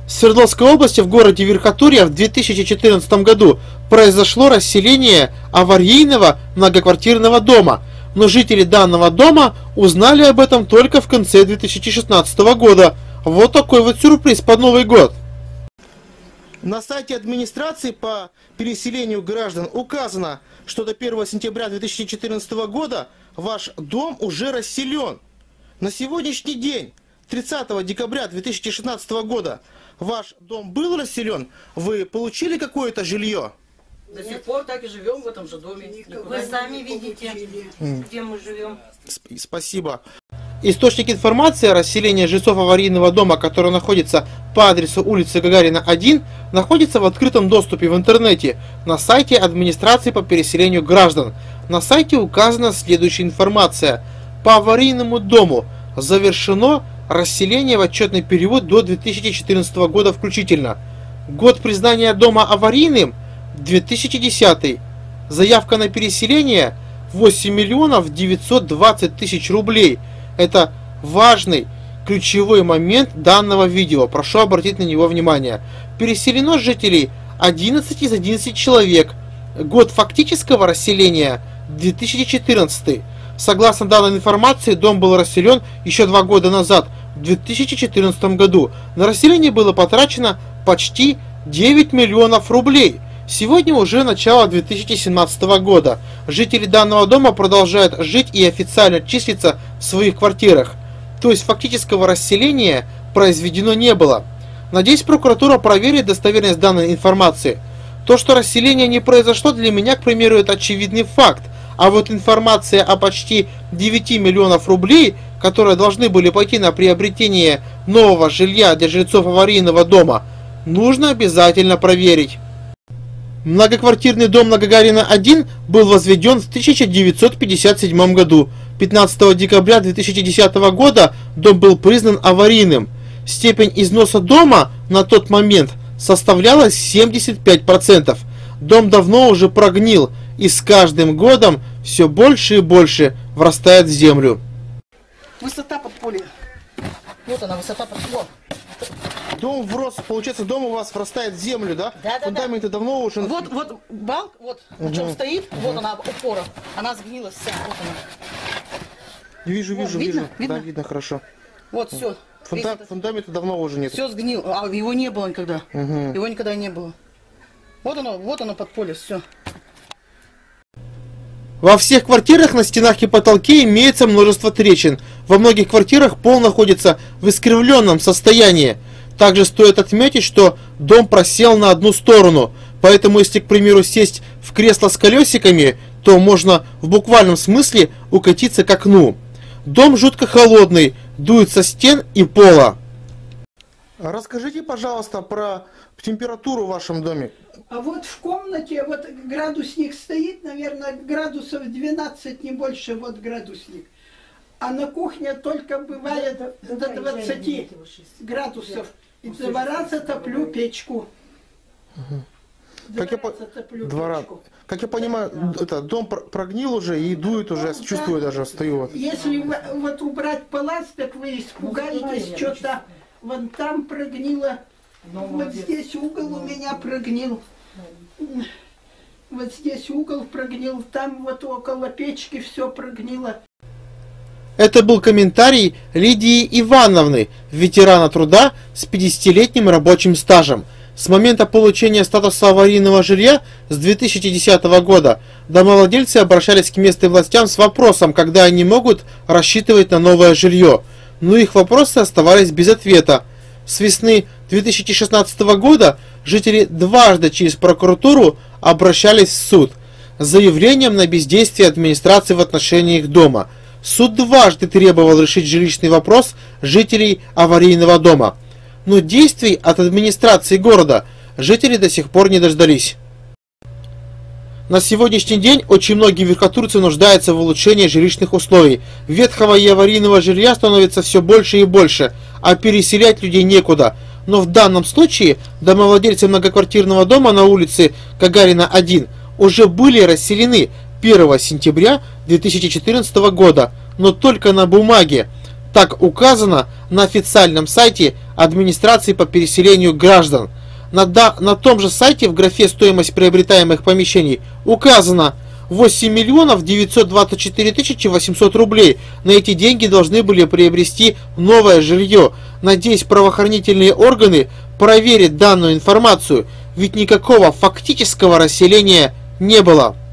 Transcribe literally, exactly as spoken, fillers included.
В Свердловской области в городе Верхотурье в две тысячи четырнадцатом году произошло расселение аварийного многоквартирного дома, но жители данного дома узнали об этом только в конце две тысячи шестнадцатого года. Вот такой вот сюрприз под Новый год. На сайте администрации по переселению граждан указано, что до первого сентября две тысячи четырнадцатого года ваш дом уже расселен. На сегодняшний день, тридцатого декабря две тысячи шестнадцатого года, ваш дом был расселен? Вы получили какое-то жилье? До сих пор так и живем в этом же доме. Вы сами видите, где мы живем. Спасибо. Источник информации о расселении жильцов аварийного дома, который находится по адресу улицы Гагарина, один, находится в открытом доступе в интернете на сайте администрации по переселению граждан. На сайте указана следующая информация. По аварийному дому завершено расселение в отчетный период до две тысячи четырнадцатого года включительно. Год признания дома аварийным – две тысячи десятый. Заявка на переселение – восемь миллионов девятьсот двадцать тысяч рублей. Это важный, ключевой момент данного видео. Прошу обратить на него внимание. Переселено жителей одиннадцать из одиннадцати человек. Год фактического расселения – две тысячи четырнадцатый. Согласно данной информации, дом был расселен еще два года назад, в две тысячи четырнадцатом году. На расселение было потрачено почти девять миллионов рублей. Сегодня уже начало две тысячи семнадцатого года. Жители данного дома продолжают жить и официально числиться в своих квартирах. То есть фактического расселения произведено не было. Надеюсь, прокуратура проверит достоверность данной информации. То, что расселение не произошло, для меня, к примеру, это очевидный факт. А вот информация о почти девяти миллионов рублей, которые должны были пойти на приобретение нового жилья для жильцов аварийного дома, нужно обязательно проверить. Многоквартирный дом на Гагарина один был возведен в тысяча девятьсот пятьдесят седьмом году. пятнадцатого декабря две тысячи десятого года дом был признан аварийным. Степень износа дома на тот момент составляла семьдесят пять процентов. Дом давно уже прогнил и с каждым годом все больше и больше врастает в землю. Высота подполья. Вот она, высота подполья. Дом врос, получается, дом у вас врастает в землю, да? Да, да, Фундаменты да. давно уже... Вот, вот балк, вот угу. На чем стоит, вот она опора. Она сгнила вся, вот она. Вижу, вот, вижу, видно? вижу. Видно? Да, видно хорошо. Вот, все. Фунда... Этот... Фундамента давно уже нет. Все сгнило, а его не было никогда. Угу. Его никогда не было. Вот оно, вот оно подполье, все. Во всех квартирах на стенах и потолке имеется множество трещин. Во многих квартирах пол находится в искривленном состоянии. Также стоит отметить, что дом просел на одну сторону. Поэтому, если, к примеру, сесть в кресло с колесиками, то можно в буквальном смысле укатиться к окну. Дом жутко холодный, дует со стен и пола. Расскажите, пожалуйста, про температуру в вашем доме. А вот в комнате, вот градусник стоит, наверное, градусов двенадцать, не больше, вот градусник. А на кухне только бывает до двадцати градусов. И два раза топлю печку. Два как, я по... Два раза. Как я понимаю, это, дом прогнил уже и дует уже, да, чувствую даже, стою вот. Если вот убрать палац, так вы испугаетесь, что-то вон там прогнило. Вот здесь угол у меня прогнил. Вот здесь угол прогнил, там вот около печки все прогнило. Это был комментарий Лидии Ивановны, ветерана труда с пятидесятилетним рабочим стажем. С момента получения статуса аварийного жилья с две тысячи десятого года домовладельцы обращались к местным властям с вопросом, когда они могут рассчитывать на новое жилье. Но их вопросы оставались без ответа. С весны две тысячи шестнадцатого года жители дважды через прокуратуру обращались в суд с заявлением на бездействие администрации в отношении их дома. Суд дважды требовал решить жилищный вопрос жителей аварийного дома. Но действий от администрации города жители до сих пор не дождались. На сегодняшний день очень многие верхотурцы нуждаются в улучшении жилищных условий. Ветхого и аварийного жилья становится все больше и больше, а переселять людей некуда. Но в данном случае домовладельцы многоквартирного дома на улице Гагарина один уже были расселены первого сентября две тысячи четырнадцатого года, но только на бумаге. Так указано на официальном сайте администрации по переселению граждан. На, да, на том же сайте в графе «Стоимость приобретаемых помещений» указано восемь миллионов девятьсот двадцать четыре тысячи восемьсот рублей. На эти деньги должны были приобрести новое жилье. Надеюсь, правоохранительные органы проверят данную информацию, ведь никакого фактического расселения не было.